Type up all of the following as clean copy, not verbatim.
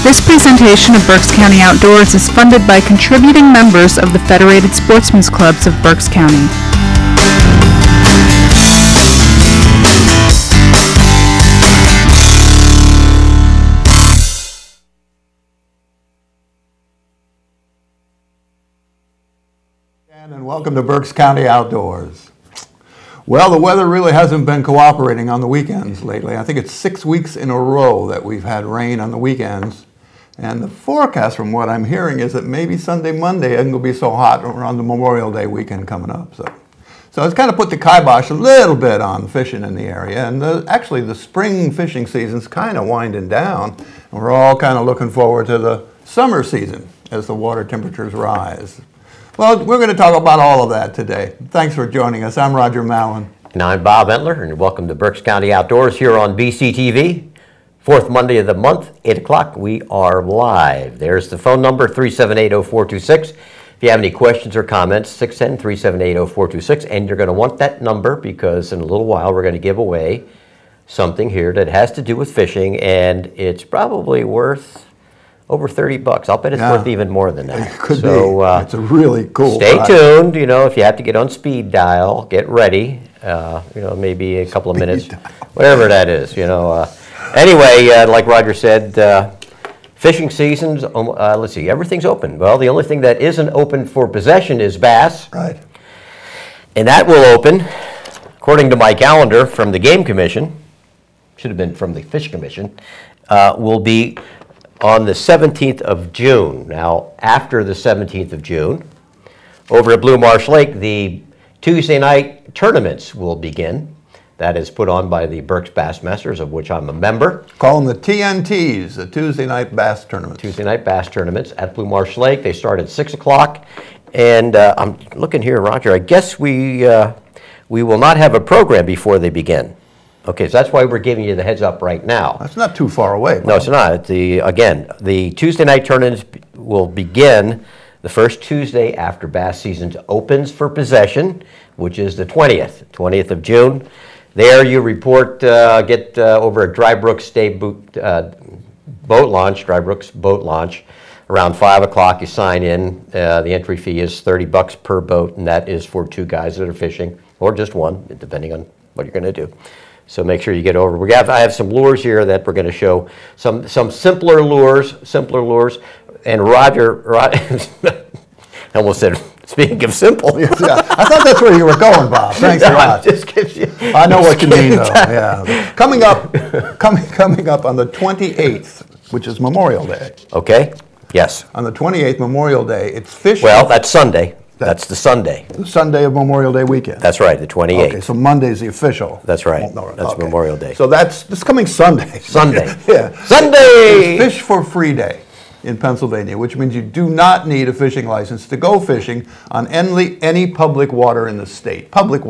This presentation of Berks County Outdoors is funded by contributing members of the Federated Sportsmen's Clubs of Berks County. And welcome to Berks County Outdoors. Well, the weather really hasn't been cooperating on the weekends lately. I think it's 6 weeks in a row that we've had rain on the weekends. And the forecast, from what I'm hearing, is that maybe Sunday, Monday isn't going to be so hot around the Memorial Day weekend coming up. So it's kind of put the kibosh a little bit on fishing in the area. And actually, the spring fishing season's kind of winding down. And we're all kind of looking forward to the summer season as the water temperatures rise. Well, we're going to talk about all of that today. Thanks for joining us. I'm Roger Mallon. And I'm Bob Entler, and welcome to Berks County Outdoors here on BCTV. Fourth Monday of the month, 8 o'clock, we are live. There's the phone number, 378-0426. If you have any questions or comments, 610-378-0426. And you're going to want that number because in a little while we're going to give away something here that has to do with fishing, and it's probably worth over $30. I'll bet it's worth even more than that. It could be. It's a really cool Stay prize. tuned. You know, if you have to get on speed dial, get ready. Maybe a couple of minutes, whatever that is. Anyway, like Roger said, fishing seasons. Let's see, everything's open. Well, the only thing that isn't open for possession is bass. Right. And that will open, according to my calendar from the Game Commission. Should have been from the Fish Commission. Will be on the 17th of June. Now, after the 17th of June, over at Blue Marsh Lake, the Tuesday night tournaments will begin. That is put on by the Berks Bassmasters, of which I'm a member. Call them the TNTs, the Tuesday Night Bass Tournaments. Tuesday night bass tournaments at Blue Marsh Lake. They start at 6 o'clock. And I'm looking here, Roger, I guess we will not have a program before they begin. Okay, so that's why we're giving you the heads up right now. That's not too far away. Bob. No, it's not. The Tuesday night tournaments will begin the first Tuesday after bass season opens for possession, which is the 20th of June. There you report, get over at Dry Brooks boat launch, Dry Brooks boat launch. Around 5 o'clock you sign in. The entry fee is $30 per boat, and that is for two guys that are fishing, or just one, depending on what you're going to do. So make sure you get over. I have some lures here that we're going to show, some simpler lures, and Roger I almost said, speaking of simple. Yeah, I thought that's where you were going, Bob. Thanks a lot. I know what you mean, though. Yeah. Coming up on the 28th, which is Memorial Day. Okay. Yes. On the 28th, Memorial Day, it's fishing. Well, that's Sunday. That's the Sunday. The Sunday of Memorial Day weekend. That's right, the 28th. Okay, so Monday's the official. That's right. That's okay. Memorial Day. So that's this coming Sunday. Sunday. Yeah. Sunday! It's Fish for Free Day in Pennsylvania, which means you do not need a fishing license to go fishing on any public water in the state.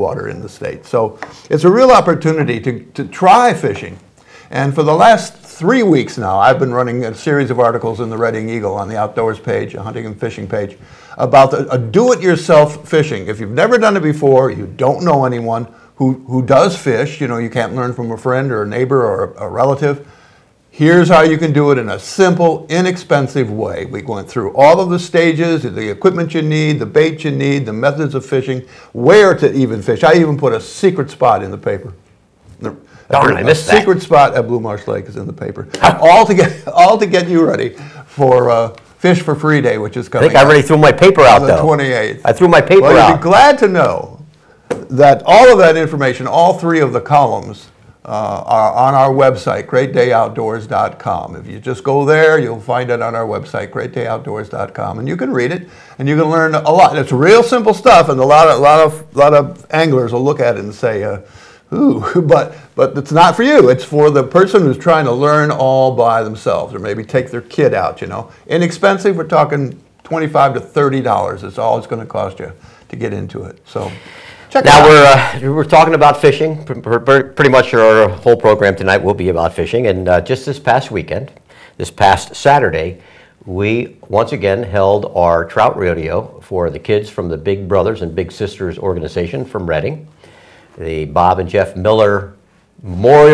So it's a real opportunity to try fishing. And for the last 3 weeks now, I've been running a series of articles in the Reading Eagle on the Outdoors page, a hunting and fishing page, about a do-it-yourself fishing. If you've never done it before, you don't know anyone who does fish, you can't learn from a friend or a neighbor or a relative, here's how you can do it in a simple, inexpensive way. We went through all of the stages, the equipment you need, the bait you need, the methods of fishing, where to even fish. I even put a secret spot in the paper. Darn, I missed that. Secret spot at Blue Marsh Lake is in the paper. all to get you ready for Fish for Free Day, which is coming. I think I already threw my paper out, though. On the 28th. I threw my paper out. You'll be glad to know that all of that information, all three of the columns, are on our website, greatdayoutdoors.com. If you just go there, you'll find it on our website, greatdayoutdoors.com, and you can read it and you can learn a lot. It's real simple stuff, and a lot of anglers will look at it and say, ooh, but it's not for you. It's for the person who's trying to learn all by themselves, or maybe take their kid out. Inexpensive. We're talking $25 to $30. It's all it's going to cost you to get into it. So. Now we're talking about fishing. Pretty much our whole program tonight will be about fishing. And just this past weekend, this past Saturday, we once again held our trout rodeo for the kids from the Big Brothers and Big Sisters organization from Reading. The Bob and Jeff Miller Memorial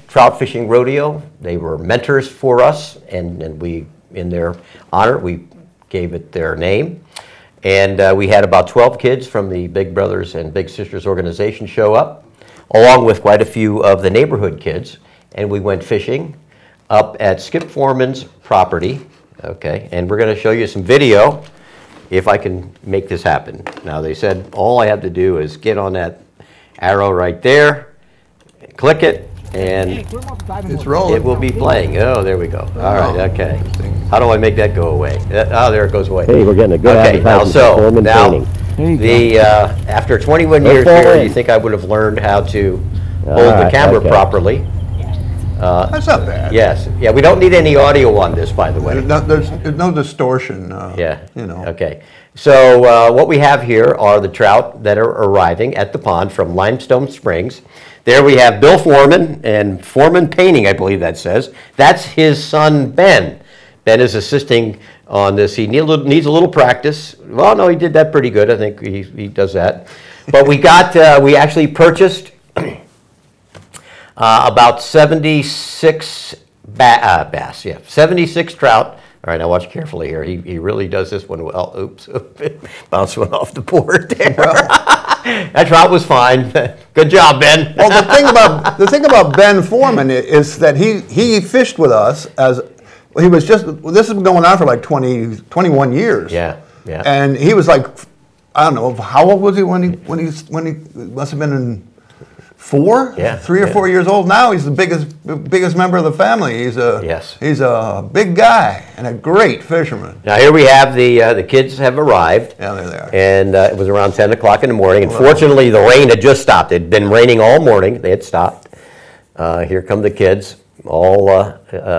trout fishing rodeo. They were mentors for us, and we, in their honor, we gave it their name. And we had about 12 kids from the Big Brothers and Big Sisters organization show up, along with quite a few of the neighborhood kids. And we went fishing up at Skip Foreman's property. Okay, and we're going to show you some video if I can make this happen. Now, they said all I have to do is get on that arrow right there, click it, and It's rolling. it will be playing. Oh, there we go. All right, okay. How do I make that go away? Oh, there it goes away. Hey, we're getting a good Okay, now, advertisement so, for Foreman now, Painting. after 21 Go years here, forward. you think I would have learned how to hold the right, camera okay. properly. That's not bad. Yes, yeah, we don't need any audio on this, by the way. There's no distortion. Yeah. You know. Okay. So what we have here are the trout that are arriving at the pond from Limestone Springs. There we have Bill Foreman and Foreman Painting, I believe that says. That's his son, Ben. Ben is assisting on this. He needs a little practice. Well, no, he did that pretty good. I think he does that. But we actually purchased about 76 bass, yeah, 76 trout. All right, now watch carefully here. He really does this one well. Oops, bounced one off the board there. That trout was fine. Good job, Ben. Well, the thing about Ben Foreman is that he fished with us as he was just. This has been going on for like 21 years. Yeah, yeah. And he was like, I don't know, how old was he when he must have been in 4? Yeah, 3 or 4 years old. Now he's the biggest member of the family. He's a big guy and a great fisherman. Now here we have the kids have arrived. Yeah, there they are. And it was around 10 o'clock in the morning. And fortunately, the rain had just stopped. It had been raining all morning. They had stopped. Here come the kids. None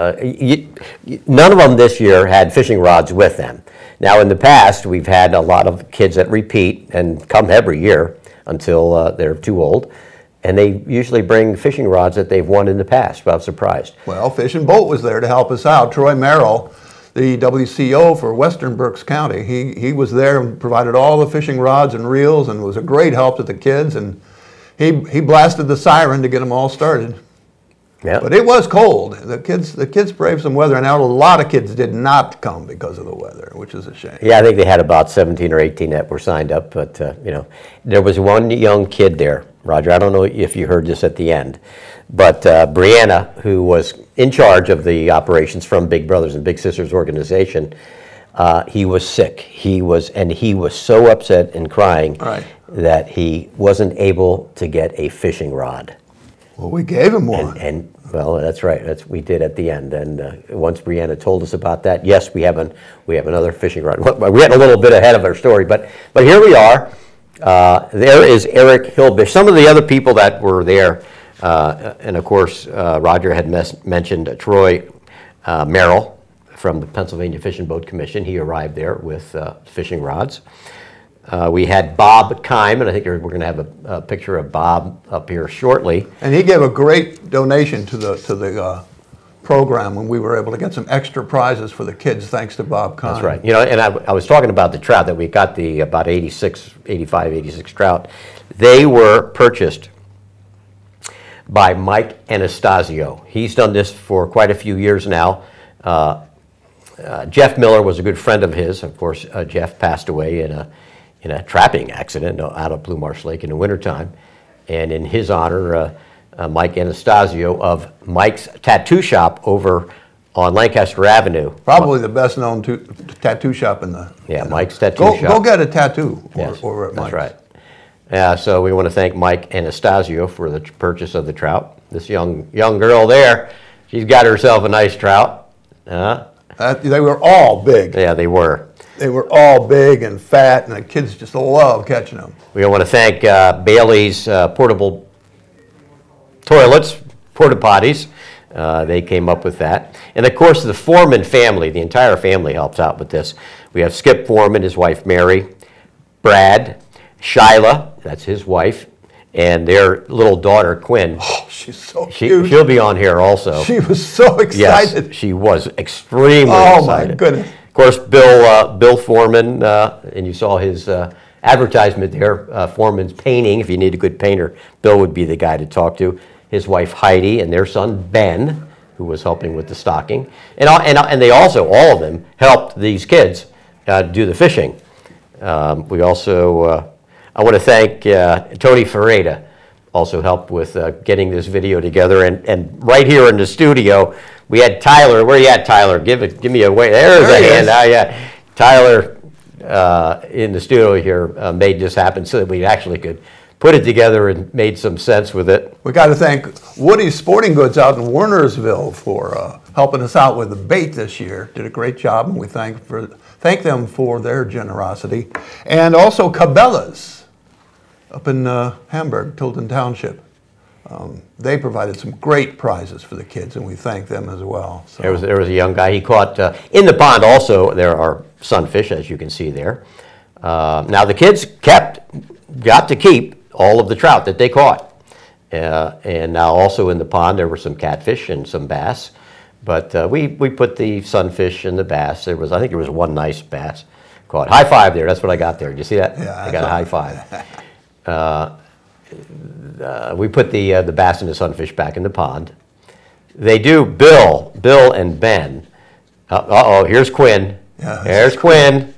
of them this year had fishing rods with them. Now in the past, we've had a lot of kids that repeat and come every year until they're too old. And they usually bring fishing rods that they've won in the past. But I was surprised. Well, Fish and Boat was there to help us out. Troy Merrill, the WCO for Western Berks County, he was there and provided all the fishing rods and reels and was a great help to the kids. And he blasted the siren to get them all started. Yeah. But it was cold. The kids braved some weather, and a lot of kids did not come because of the weather, which is a shame. Yeah, I think they had about 17 or 18 that were signed up. But, there was one young kid there. Roger, I don't know if you heard this at the end, but Brianna, who was in charge of the operations from Big Brothers and Big Sisters organization, he was sick. He was so upset and crying that he wasn't able to get a fishing rod. Well, we gave him one. Well, that's right. We did at the end. And once Brianna told us about that, yes, we have another fishing rod. We're getting a little bit ahead of our story, but here we are. There is Eric Hilbish. Some of the other people that were there, and of course, Roger had mentioned Troy Merrill from the Pennsylvania Fish and Boat Commission. He arrived there with fishing rods. We had Bob Kime, and I think we're going to have a picture of Bob up here shortly. And he gave a great donation to the program when we were able to get some extra prizes for the kids, thanks to Bob Kime. That's right. And I was talking about the trout, that we got about 85, 86 trout. They were purchased by Mike Anastasio. He's done this for quite a few years now. Jeff Miller was a good friend of his. Of course, Jeff passed away in a trapping accident out of Blue Marsh Lake in the wintertime. And in his honor, Mike Anastasio of Mike's Tattoo Shop over on Lancaster Avenue. Probably the best known tattoo shop in the... Yeah, Mike's Tattoo Shop. Go get a tattoo Yes, over at Mike's. that's right. So we want to thank Mike Anastasio for the purchase of the trout. This young girl there, she's got herself a nice trout. They were all big. Yeah, they were. They were all big and fat, and the kids just love catching them. We want to thank Bailey's portable toilets, porta potties. They came up with that. And of course, the Foreman family, the entire family helps out with this. We have Skip Foreman, his wife Mary, Brad, Shyla, that's his wife, and their little daughter Quinn. Oh, she's so cute. She'll be on here also. She was so excited. Yes, she was extremely excited. excited. My goodness. Of course, Bill Foreman, and you saw his advertisement there, Foreman's Painting. If you need a good painter, Bill would be the guy to talk to. his wife Heidi, and their son Ben, who was helping with the stocking. And they also, all of them, helped these kids do the fishing. We also, I want to thank Tony Ferreira, also helped with getting this video together. And right here in the studio, we had Tyler. Where you at, Tyler? Give me a wave. There's a hand. Yeah. Tyler in the studio here made this happen so that we actually could put it together and made some sense with it. We got to thank Woody's Sporting Goods out in Warnersville for helping us out with the bait this year. Did a great job, and we thank them for their generosity. And also Cabela's up in Hamburg, Tilden Township. They provided some great prizes for the kids, and we thank them as well. So. There was a young guy. He caught in the pond. Also, there are sunfish, as you can see there. Now the kids got to keep all of the trout that they caught, and now also in the pond there were some catfish and some bass. But we put the sunfish and the bass. I think there was one nice bass caught. High five there. That's what I got there. Did you see that? Yeah, I got a high five. We put the bass and the sunfish back in the pond. They do. Bill and Ben. Uh-oh, here's Quinn. Yeah, there's Quinn.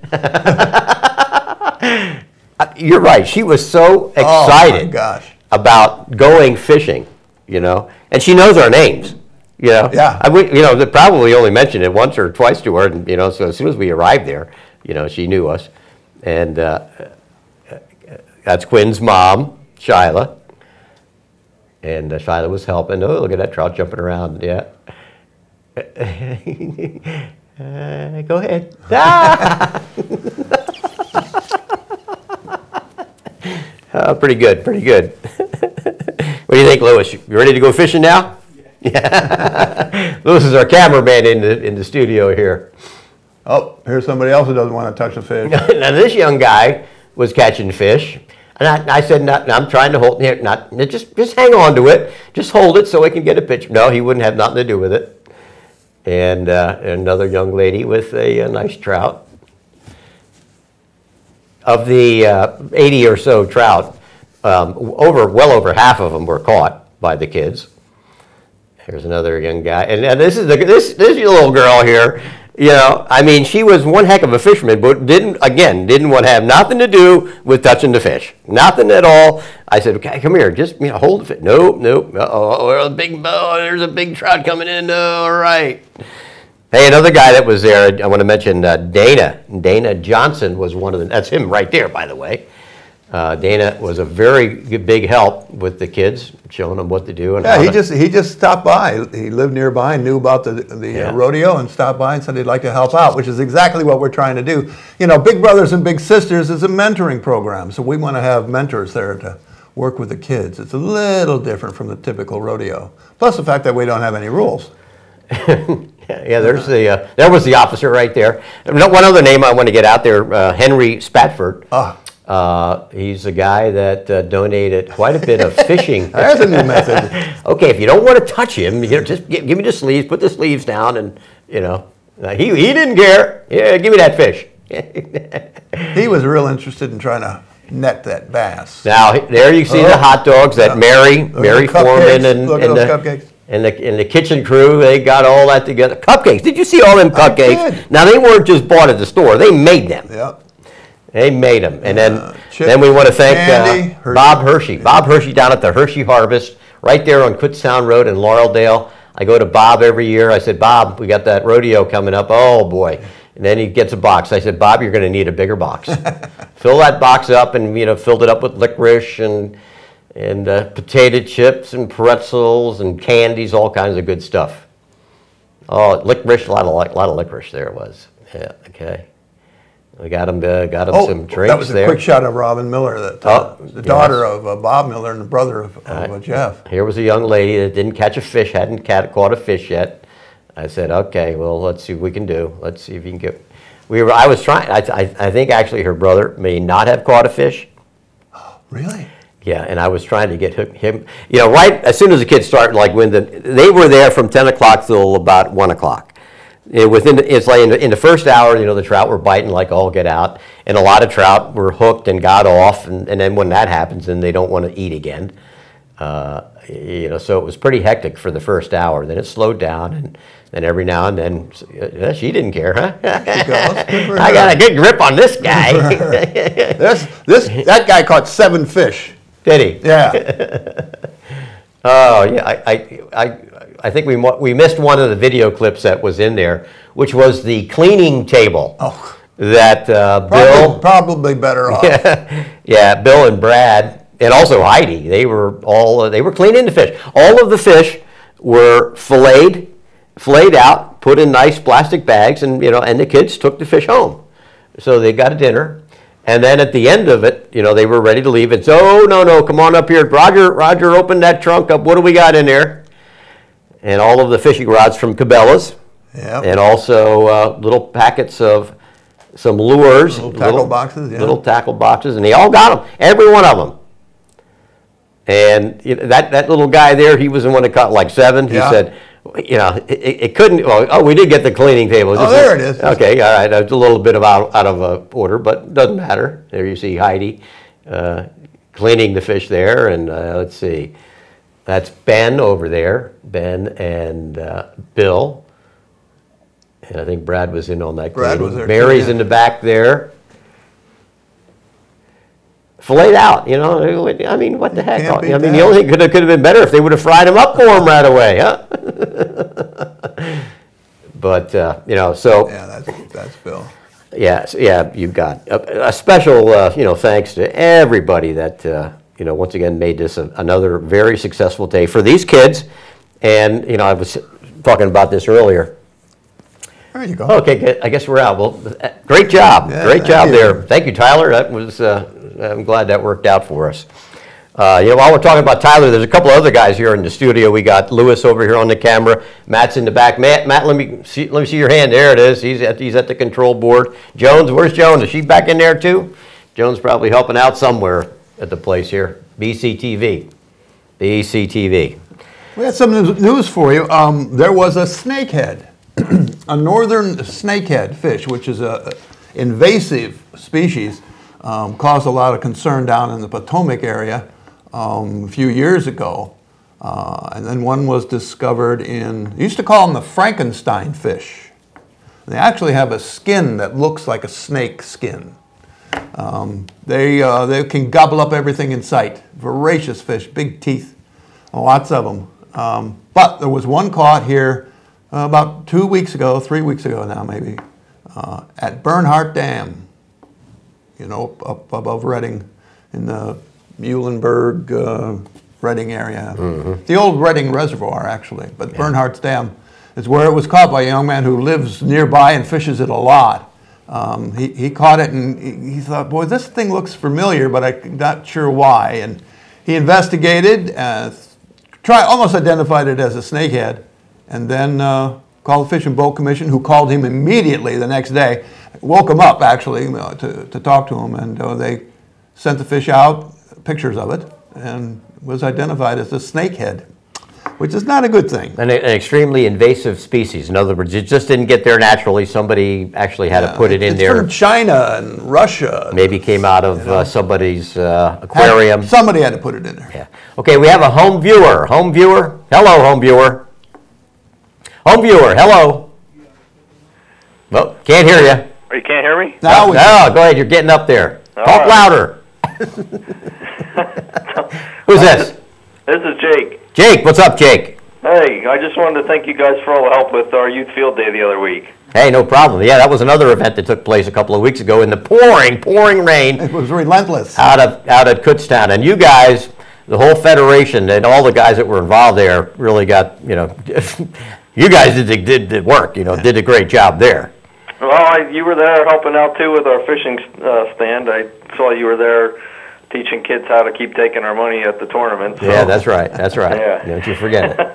You're right. She was so excited about going fishing, and she knows our names, Yeah. They probably only mentioned it once or twice to her, and so as soon as we arrived there, she knew us, and that's Quinn's mom, Shyla, and Shyla was helping. Oh, look at that trout jumping around. Yeah. Go ahead. Pretty good, pretty good. What do you think, Lewis? You ready to go fishing now? Yeah. Lewis is our cameraman in the studio here. Oh, here's somebody else who doesn't want to touch the fish. Now this young guy was catching fish, and I said, I'm trying to hold here. Just hang on to it. Just hold it so I can get a picture. No, he wouldn't have nothing to do with it. And another young lady with a nice trout. Of the 80 or so trout, well over half of them were caught by the kids. Here's another young guy, and this is this little girl here. She was one heck of a fisherman, but didn't want to have nothing to do with touching the fish, nothing at all. I said, "Okay, come here, just hold the fish." Nope. There's a big trout coming in. All right. Hey, another guy that was there, I want to mention Dana Johnson was one of them. That's him right there, by the way. Dana was a very big help with the kids, showing them what to do. And he just stopped by. He lived nearby and knew about the rodeo and stopped by and said he'd like to help out, which is exactly what we're trying to do. Big Brothers and Big Sisters is a mentoring program, so we want to have mentors there to work with the kids. It's a little different from the typical rodeo, plus the fact that we don't have any rules. Yeah, there was the officer right there. One other name I want to get out there, Henry Spatford. He's a guy that donated quite a bit of fishing. There's a new method. Okay, if you don't want to touch him, just give me the sleeves, put the sleeves down, and he didn't care. Yeah, give me that fish. He was real interested in trying to net that bass. Now there you see the hot dogs that Mary Foreman and cupcakes. And the kitchen crew, they got all that together. Cupcakes. Did you see all them cupcakes? Now, they weren't just bought at the store. They made them. Yep. They made them. And then we want to thank Bob Hershey. Bob Hershey down at the Hershey Harvest, right there on Kutztown Road in Laureldale. I go to Bob every year. I said, Bob, we got that rodeo coming up. Oh, boy. And then he gets a box. I said, Bob, you're going to need a bigger box. Fill that box up, and, filled it up with licorice and potato chips and pretzels and candies, all kinds of good stuff. Oh, licorice, a lot of licorice there it was. Yeah, okay. We got him some drinks there. That was a quick shot of Robin Miller, the daughter of Bob Miller and the brother of Jeff. Here was a young lady that didn't catch a fish, hadn't caught a fish yet. I said, okay, well, let's see what we can do. Let's see if you can get. I was trying. I think actually her brother may not have caught a fish. Oh, really? Yeah, and I was trying to get him, right as soon as the kids started, like they were there from 10 o'clock till about 1 o'clock. It's like in the first hour, the trout were biting like all get out, and a lot of trout were hooked and got off, and then when that happens, then they don't want to eat again. You know, so it was pretty hectic for the first hour. Then it slowed down, and then every now and then, she didn't care, huh? I got a good grip on this guy. That guy caught 7 fish. Did he? Yeah. Oh, yeah. I think we missed one of the video clips that was in there, which was the cleaning table. Oh. That Bill probably better off. Yeah, Bill and Brad, and also Heidi. They were cleaning the fish. All of the fish were filleted out, put in nice plastic bags, and and the kids took the fish home. So they got a dinner, and then at the end of it, they were ready to leave. And so, oh, no, come on up here, Roger, open that trunk up. What do we got in there? And all of the fishing rods from Cabela's, and also little packets of some lures, little tackle boxes, little tackle boxes, and they all got them, every one of them. And that little guy there, he was the one that caught like 7. He said, it couldn't. Oh, we did get the cleaning table. Oh, there it is. Okay, all right. It's a little bit out of order, but it doesn't matter. There you see Heidi cleaning the fish there, and let's see, that's Ben over there, Ben and Bill. And I think Brad was in on that. Brad was there. Mary's in the back there. Filleted out, I mean, what the heck? I mean, the only thing could have been better if they would have fried them up for him right away, huh? But, so. Yeah, that's Bill. Yeah, you've got a special, thanks to everybody that, once again made this another very successful day for these kids. And, I was talking about this earlier. There you go. Okay, I guess we're out. Well, great job. Yeah, great job there. Thank you, Tyler. That was, I'm glad that worked out for us. While we're talking about Tyler, there's a couple of other guys here in the studio. We got Lewis over here on the camera. Matt's in the back. Matt, let me see your hand. There it is. He's at the control board. Jones, where's Jones? Is she back in there too? Jones probably helping out somewhere at the place here. BCTV. BCTV. We had some news for you. There was a snakehead. A northern snakehead fish, which is an invasive species, caused a lot of concern down in the Potomac area a few years ago. And then one was discovered they used to call them the Frankenstein fish. They actually have a skin that looks like a snake skin. They can gobble up everything in sight. Voracious fish, big teeth, lots of them. But there was one caught here about 3 weeks ago now maybe, at Bernhardt Dam, up above Reading, in the Muhlenberg, Reading area. Mm-hmm. The old Reading Reservoir, actually, but Bernhardt's Dam is where it was caught by a young man who lives nearby and fishes it a lot. He caught it and he thought, boy, this thing looks familiar, but I'm not sure why. And he investigated, almost identified it as a snakehead, and then called the Fish and Boat Commission, who called him immediately the next day, woke him up actually to talk to him, and they sent the fish out, pictures of it, and was identified as a snakehead, which is not a good thing. An extremely invasive species. In other words, it just didn't get there naturally. Somebody actually had to put it in there. It's from China and Russia. Maybe came out of somebody's aquarium. Somebody had to put it in there. Yeah. Okay, we have a home viewer. Home viewer. Hello, home viewer. Home viewer, hello. Well, can't hear you. Oh, you can't hear me? No, go ahead, you're getting up there. Talk louder. Who's this? This is Jake. Jake, what's up, Jake? Hey, I just wanted to thank you guys for all the help with our youth field day the other week. Hey, no problem. Yeah, that was another event that took place a couple of weeks ago in the pouring rain. It was relentless. Out at Kutztown. And you guys, the whole federation and all the guys that were involved there really got, you guys did the work, did a great job there. Well, you were there helping out too with our fishing stand. I saw you were there teaching kids how to keep taking our money at the tournament. So. Yeah, that's right. Yeah. Don't you forget it.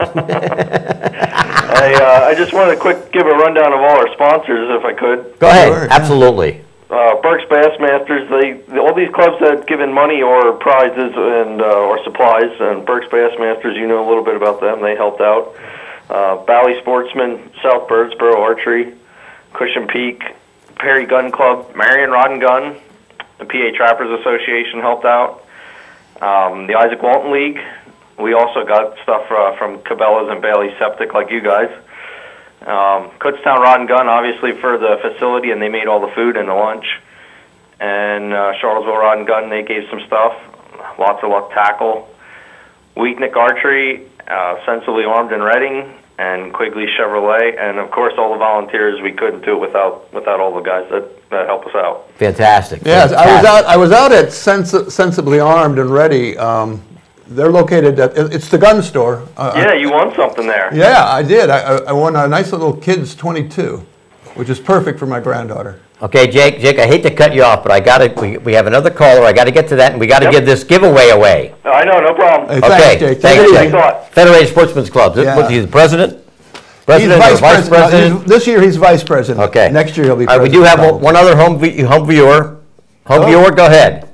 I just wanted to give a rundown of all our sponsors, if I could. Go ahead. Sure, absolutely. Berks Bassmasters, all these clubs that have given money or prizes and or supplies, and Berks Bassmasters, you know a little bit about them. They helped out. Bally Sportsman, South Birdsboro Archery, Cushion Peak, Perry Gun Club, Marion Rod and Gun, the PA Trappers Association helped out, the Isaac Walton League, We also got stuff from Cabela's and Bailey Septic, like you guys. Kutztown Rod and Gun, obviously, for the facility, and they made all the food and the lunch. And Charlottesville Rod and Gun, they gave some stuff. Lots of Luck Tackle. Weeknick Archery, Sensibly Armed in Reading, and Quigley Chevrolet, and of course all the volunteers. We couldn't do it without all the guys that help us out. Fantastic. Yes, Fantastic. I was out at Sensibly Armed and Ready. They're located at, it's the gun store. Yeah, you won something there. Yeah, I did. I won a nice little kid's .22, which is perfect for my granddaughter. Okay, Jake, I hate to cut you off, but I got to. We have another caller. I got to get to that, and we got to give this giveaway away. I know, no problem. Hey, Okay, thanks, Jake. thanks, Take it Jake. easy. Federated Sportsmen's Club. Yeah. What, he's the president? He's President or vice president? This year he's vice president. Okay. Next year he'll be All right, president. we do have one other home viewer. Home viewer, go ahead.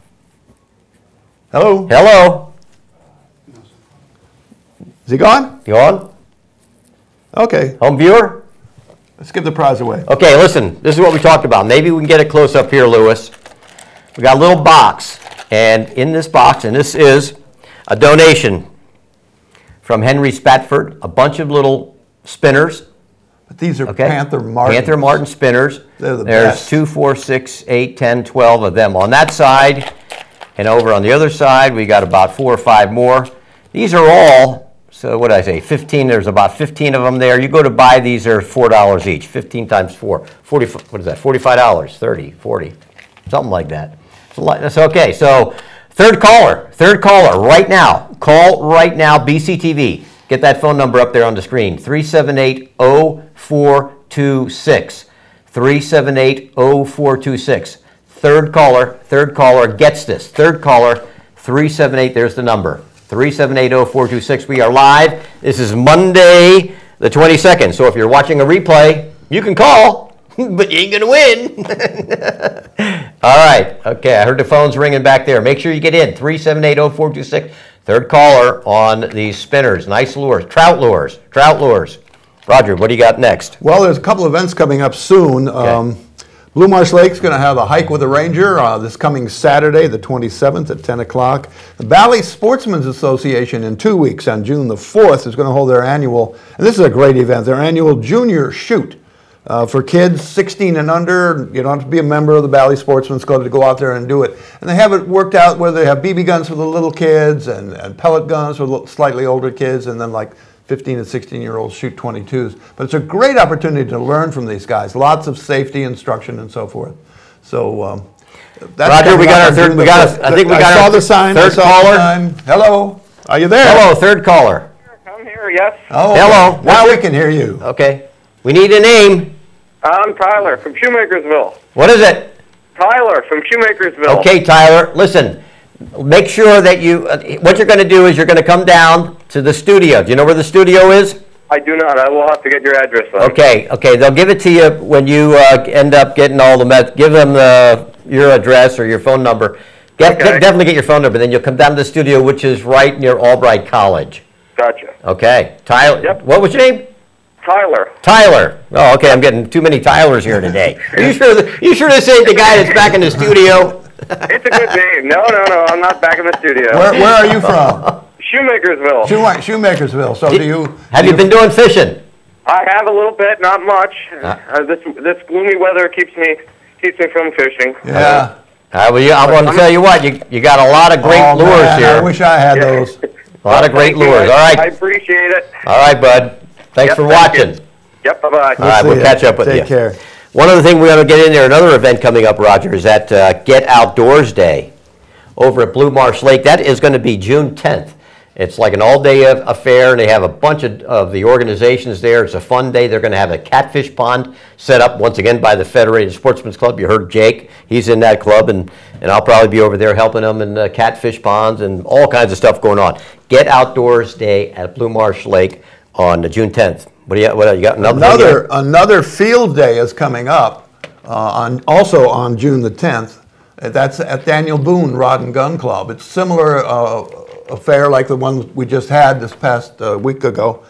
Hello? Hello. Is he gone? You on? Okay. Home viewer? Let's give the prize away. Okay, listen, this is what we talked about. Maybe we can get it close up here, Lewis. We got a little box, and in this box, and this is a donation from Henry Spatford, a bunch of little spinners. But these are Okay. Panther Martin. Panther Martin spinners. They're the There's best. 2, 4, 6, 8, 10, 12 of them on that side. And over on the other side, we got about 4 or 5 more. These are all, so what did I say, 15, there's about 15 of them there. You go to buy these, they're $4 each. 15 times 4, 40, what is that, $45, 30, 40, something like that. That's okay. So third caller right now. Call right now, BCTV. Get that phone number up there on the screen, 378-0426. 378-0426. Third caller gets this. Third caller, 378, there's the number. 378-0426. We are live. This is Monday the 22nd. So if you're watching a replay, you can call, but you ain't going to win. All right. Okay, I heard the phones ringing back there. Make sure you get in. 378-0426. Third caller on these spinners. Nice lures. Trout lures. Roger, what do you got next? Well, there's a couple events coming up soon. Okay. Blue Marsh Lake's going to have a hike with a ranger this coming Saturday, the 27th at 10 o'clock. The Valley Sportsmen's Association in 2 weeks on June the 4th is going to hold their annual, and this is a great event, their annual junior shoot. For kids 16 and under, you don't have to be a member of the Valley Sportsmen's Club to go out there and do it. And they have it worked out where they have BB guns for the little kids and pellet guns for slightly older kids, and then like 15 and 16-year-olds shoot .22s. But it's a great opportunity to learn from these guys. Lots of safety instruction and so forth. So that's Roger, we got our third. I think we got I saw our the sign. third caller. Hello, are you there? Hello, third caller. I'm here, yes. Oh, Hello. now we can hear you. Okay. We need a name. I'm Tyler from Shoemakersville. What is it? Tyler from Shoemakersville. Okay, Tyler. Listen. Make sure that you. What you're going to do is you're going to come down to the studio. Do you know where the studio is? I do not. I will have to get your address, though. Okay. They'll give it to you when you end up getting all the give them your address or your phone number. Definitely get your phone number. Then you'll come down to the studio, which is right near Albright College. Gotcha. Okay. Tyler. Yep. What was your name? Tyler. Tyler. Oh, okay. I'm getting too many Tylers here today. Are you sure? You sure this ain't the guy that's back in the studio? It's a good name. No. I'm not back in the studio. Where are you from? Shoemakersville. Shoemakersville. So do you? Have you been doing fishing? I have a little bit, not much. This gloomy weather keeps me from fishing. Yeah. I want to tell you what, you got a lot of great lures man, here. I wish I had those. A lot of great lures. All I right. appreciate it. All right, bud. Thanks Yep, for thank you. watching. Yep, bye-bye. All right, we'll catch up with you. Take care. One other thing we're going to get in there, another event coming up, Roger, is that Get Outdoors Day over at Blue Marsh Lake. That is going to be June 10th. It's like an all-day affair, and they have a bunch of the organizations there. It's a fun day. They're going to have a catfish pond set up, once again, by the Federated Sportsmen's Club. You heard Jake. He's in that club, and I'll probably be over there helping them in catfish ponds and all kinds of stuff going on. Get Outdoors Day at Blue Marsh Lake on June 10th. What you got? Another field day is coming up, also on June the 10th. That's at Daniel Boone Rod and Gun Club. It's similar affair like the one we just had this past week ago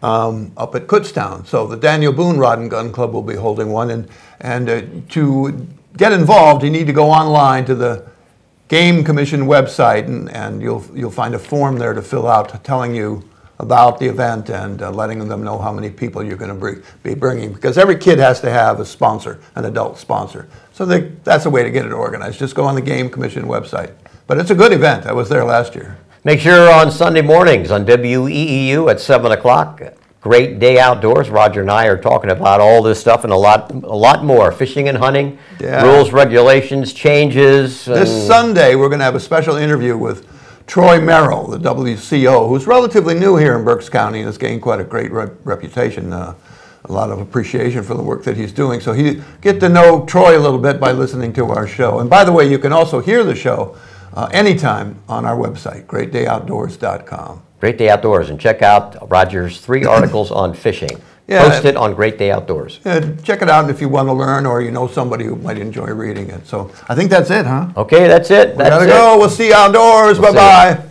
up at Kutztown. So the Daniel Boone Rod and Gun Club will be holding one, and to get involved, you need to go online to the Game Commission website, and you'll find a form there to fill out telling you about the event and letting them know how many people you're going to be bringing, because every kid has to have a sponsor, an adult sponsor. So that's a way to get it organized. Just go on the Game Commission website. But it's a good event. I was there last year. Make sure on Sunday mornings on WEEU at 7 o'clock, Great Day Outdoors. Roger and I are talking about all this stuff and a lot more. Fishing and hunting, rules, regulations, changes. This Sunday, we're going to have a special interview with Troy Merrill, the WCO, who's relatively new here in Berks County and has gained quite a great reputation, a lot of appreciation for the work that he's doing. So you get to know Troy a little bit by listening to our show. And by the way, you can also hear the show anytime on our website, greatdayoutdoors.com. Great Day Outdoors, and check out Roger's 3 articles on fishing. Yeah, posted on Great Day Outdoors. Check it out if you want to learn or you know somebody who might enjoy reading it. So I think that's it, huh? Okay, that's it. We gotta go. We'll see you outdoors. Bye-bye.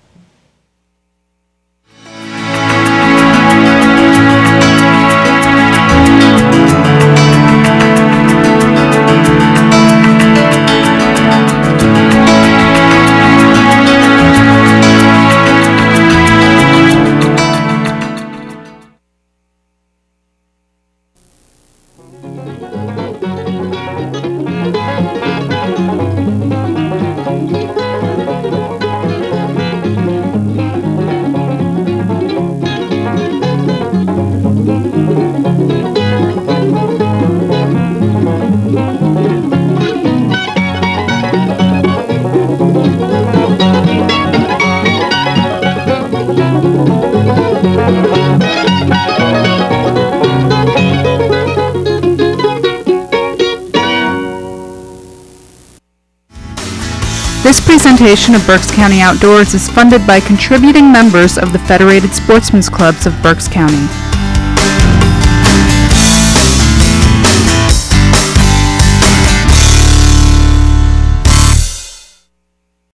This presentation of Berks County Outdoors is funded by contributing members of the Federated Sportsmen's Clubs of Berks County.